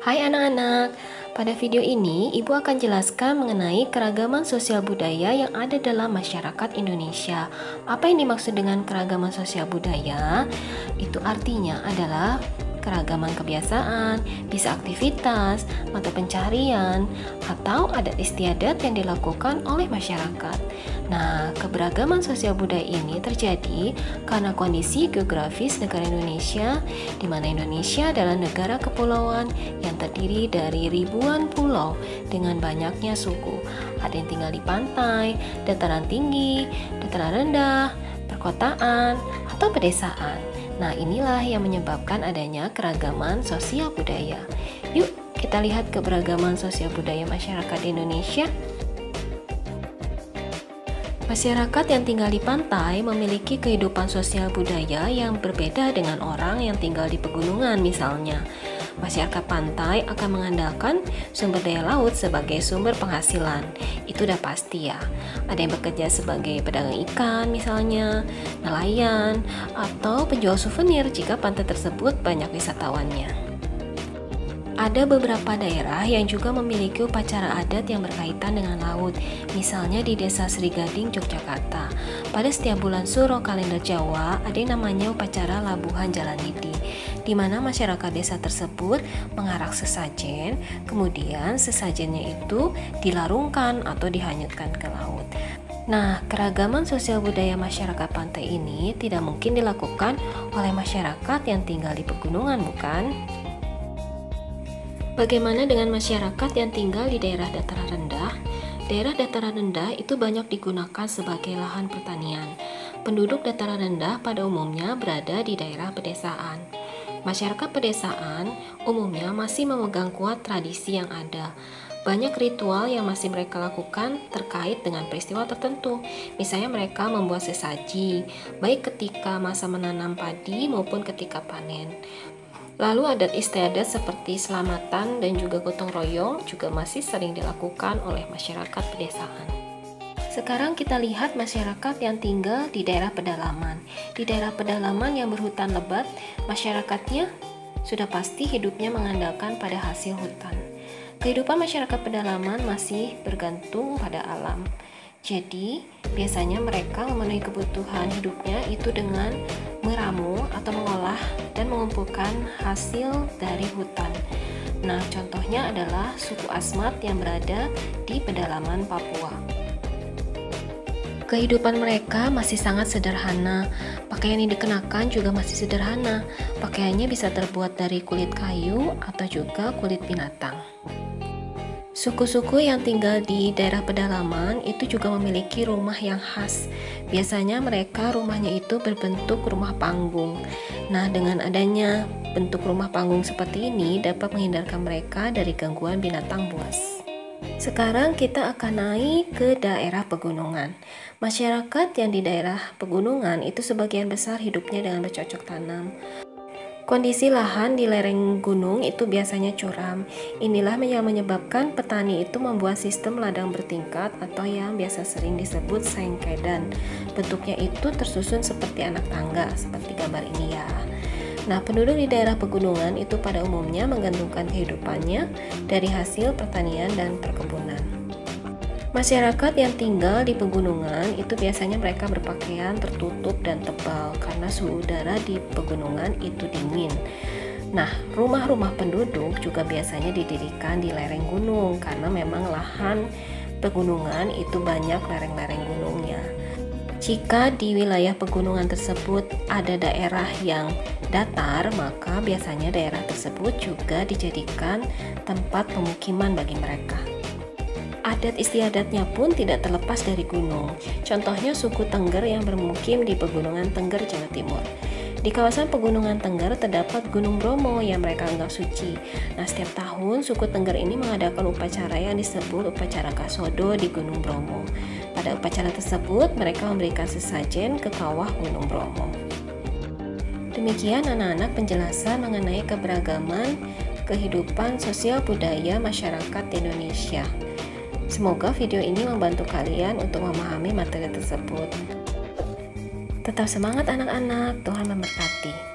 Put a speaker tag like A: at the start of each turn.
A: Hai anak-anak, pada video ini Ibu akan jelaskan mengenai keragaman sosial budaya yang ada dalam masyarakat Indonesia. Apa yang dimaksud dengan keragaman sosial budaya? Itu artinya adalah keragaman kebiasaan, bisa aktivitas, mata pencarian, atau adat istiadat yang dilakukan oleh masyarakat. Nah, keberagaman sosial budaya ini terjadi karena kondisi geografis negara Indonesia, di mana Indonesia adalah negara kepulauan yang terdiri dari ribuan pulau dengan banyaknya suku. Ada yang tinggal di pantai, dataran tinggi, dataran rendah, perkotaan, atau pedesaan. Nah, inilah yang menyebabkan adanya keragaman sosial budaya. Yuk, kita lihat keberagaman sosial budaya masyarakat di Indonesia. Masyarakat yang tinggal di pantai memiliki kehidupan sosial budaya yang berbeda dengan orang yang tinggal di pegunungan misalnya. Masyarakat pantai akan mengandalkan sumber daya laut sebagai sumber penghasilan. Itu udah pasti ya. Ada yang bekerja sebagai pedagang ikan misalnya, nelayan, atau penjual souvenir jika pantai tersebut banyak wisatawannya. Ada beberapa daerah yang juga memiliki upacara adat yang berkaitan dengan laut, misalnya di Desa Serigading, Yogyakarta. Pada setiap bulan Suro kalender Jawa, ada yang namanya upacara Labuhan Jalanidi, di mana masyarakat desa tersebut mengarak sesajen, kemudian sesajennya itu dilarungkan atau dihanyutkan ke laut. Nah, keragaman sosial budaya masyarakat pantai ini tidak mungkin dilakukan oleh masyarakat yang tinggal di pegunungan, bukan? Bagaimana dengan masyarakat yang tinggal di daerah dataran rendah? Daerah dataran rendah itu banyak digunakan sebagai lahan pertanian. Penduduk dataran rendah pada umumnya berada di daerah pedesaan. Masyarakat pedesaan umumnya masih memegang kuat tradisi yang ada. Banyak ritual yang masih mereka lakukan terkait dengan peristiwa tertentu. Misalnya mereka membuat sesaji, baik ketika masa menanam padi maupun ketika panen. Lalu adat istiadat seperti selamatan dan juga gotong royong juga masih sering dilakukan oleh masyarakat pedesaan. Sekarang kita lihat masyarakat yang tinggal di daerah pedalaman. Di daerah pedalaman yang berhutan lebat, masyarakatnya sudah pasti hidupnya mengandalkan pada hasil hutan. Kehidupan masyarakat pedalaman masih bergantung pada alam. Jadi, biasanya mereka memenuhi kebutuhan hidupnya itu dengan meramu atau mengolah dan mengumpulkan hasil dari hutan. Nah, contohnya adalah suku Asmat yang berada di pedalaman Papua. Kehidupan mereka masih sangat sederhana. Pakaian yang dikenakan juga masih sederhana. Pakaiannya bisa terbuat dari kulit kayu atau juga kulit binatang. Suku-suku yang tinggal di daerah pedalaman itu juga memiliki rumah yang khas. Biasanya mereka rumahnya itu berbentuk rumah panggung. Nah, dengan adanya bentuk rumah panggung seperti ini dapat menghindarkan mereka dari gangguan binatang buas. Sekarang kita akan naik ke daerah pegunungan. Masyarakat yang di daerah pegunungan itu sebagian besar hidupnya dengan bercocok tanam. Kondisi lahan di lereng gunung itu biasanya curam. Inilah yang menyebabkan petani itu membuat sistem ladang bertingkat atau yang biasa sering disebut sengkedan. Bentuknya itu tersusun seperti anak tangga, seperti gambar ini ya. Nah, penduduk di daerah pegunungan itu pada umumnya menggantungkan kehidupannya dari hasil pertanian dan perkebunan. Masyarakat yang tinggal di pegunungan itu biasanya mereka berpakaian tertutup dan tebal karena suhu udara di pegunungan itu dingin. Nah, rumah-rumah penduduk juga biasanya didirikan di lereng gunung karena memang lahan pegunungan itu banyak lereng-lereng gunungnya. Jika di wilayah pegunungan tersebut ada daerah yang datar, maka biasanya daerah tersebut juga dijadikan tempat pemukiman bagi mereka. Adat istiadatnya pun tidak terlepas dari gunung. Contohnya suku Tengger yang bermukim di Pegunungan Tengger, Jawa Timur. Di kawasan Pegunungan Tengger terdapat Gunung Bromo yang mereka anggap suci. Nah, setiap tahun suku Tengger ini mengadakan upacara yang disebut upacara Kasodo di Gunung Bromo. Pada upacara tersebut, mereka memberikan sesajen ke kawah Gunung Bromo. Demikian anak-anak penjelasan mengenai keberagaman kehidupan sosial budaya masyarakat di Indonesia. Semoga video ini membantu kalian untuk memahami materi tersebut. Tetap semangat anak-anak, Tuhan memberkati.